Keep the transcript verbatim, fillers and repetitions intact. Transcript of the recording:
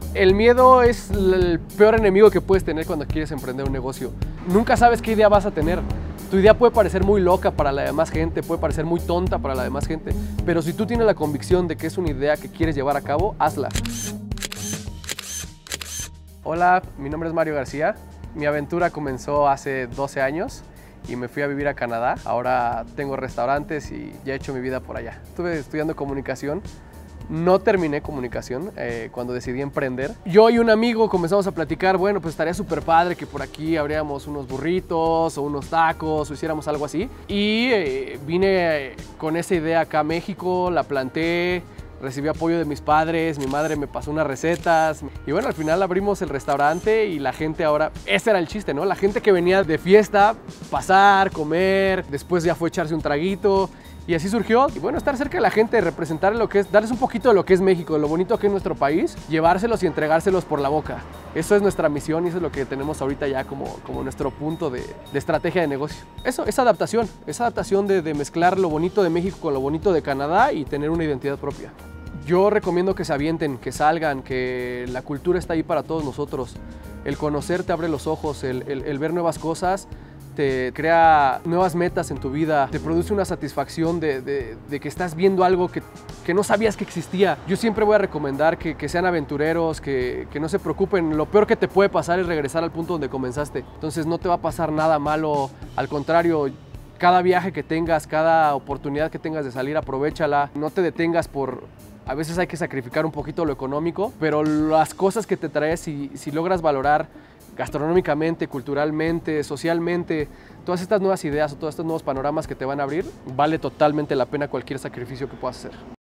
El miedo es el peor enemigo que puedes tener cuando quieres emprender un negocio. Nunca sabes qué idea vas a tener. Tu idea puede parecer muy loca para la demás gente, puede parecer muy tonta para la demás gente, pero si tú tienes la convicción de que es una idea que quieres llevar a cabo, hazla. Hola, mi nombre es Mario García. Mi aventura comenzó hace doce años y me fui a vivir a Canadá. Ahora tengo restaurantes y ya he hecho mi vida por allá. Estuve estudiando comunicación. No terminé comunicación eh, cuando decidí emprender. Yo y un amigo comenzamos a platicar, bueno, pues estaría súper padre que por aquí abriéramos unos burritos o unos tacos o hiciéramos algo así. Y eh, vine eh, con esa idea acá a México, la planté, recibí apoyo de mis padres, mi madre me pasó unas recetas y bueno, al final abrimos el restaurante y la gente ahora, ese era el chiste, ¿no? La gente que venía de fiesta, pasar, comer, después ya fue echarse un traguito. Y así surgió, y bueno, estar cerca de la gente, representar lo que es, darles un poquito de lo que es México, de lo bonito que es nuestro país, llevárselos y entregárselos por la boca. Eso es nuestra misión y eso es lo que tenemos ahorita ya como, como nuestro punto de, de estrategia de negocio. Eso, esa adaptación, esa adaptación de, de mezclar lo bonito de México con lo bonito de Canadá y tener una identidad propia. Yo recomiendo que se avienten, que salgan, que la cultura está ahí para todos nosotros. El conocer te abre los ojos, el, el, el ver nuevas cosas, te crea nuevas metas en tu vida, te produce una satisfacción de, de, de que estás viendo algo que, que no sabías que existía. Yo siempre voy a recomendar que, que sean aventureros, que, que no se preocupen. Lo peor que te puede pasar es regresar al punto donde comenzaste. Entonces no te va a pasar nada malo, al contrario, cada viaje que tengas, cada oportunidad que tengas de salir, aprovéchala. No te detengas por... A veces hay que sacrificar un poquito lo económico, pero las cosas que te traes, si, si logras valorar gastronómicamente, culturalmente, socialmente, todas estas nuevas ideas o todos estos nuevos panoramas que te van a abrir, vale totalmente la pena cualquier sacrificio que puedas hacer.